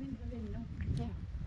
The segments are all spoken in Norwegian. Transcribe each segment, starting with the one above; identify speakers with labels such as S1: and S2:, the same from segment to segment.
S1: Ja.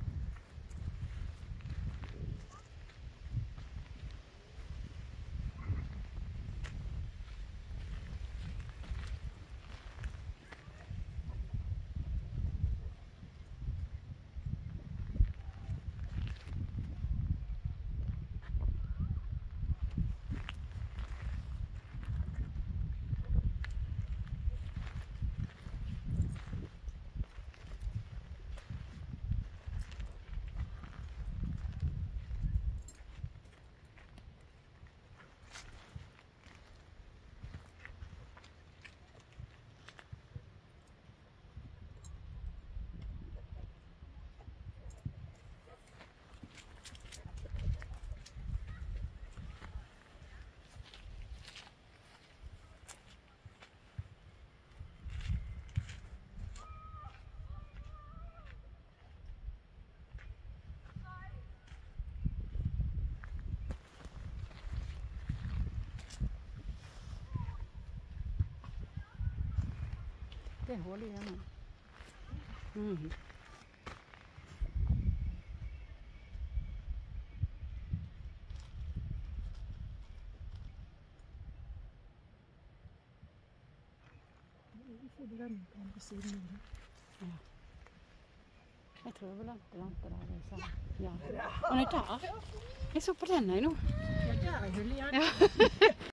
S1: Det er hull i den.
S2: Vi får brenne på andre siden.
S1: Ja. Jeg tror vel at det der er sånn. Ja. Og nei, der. Jeg så på den nå.
S2: Ja, der er hull igjen.
S1: Ja.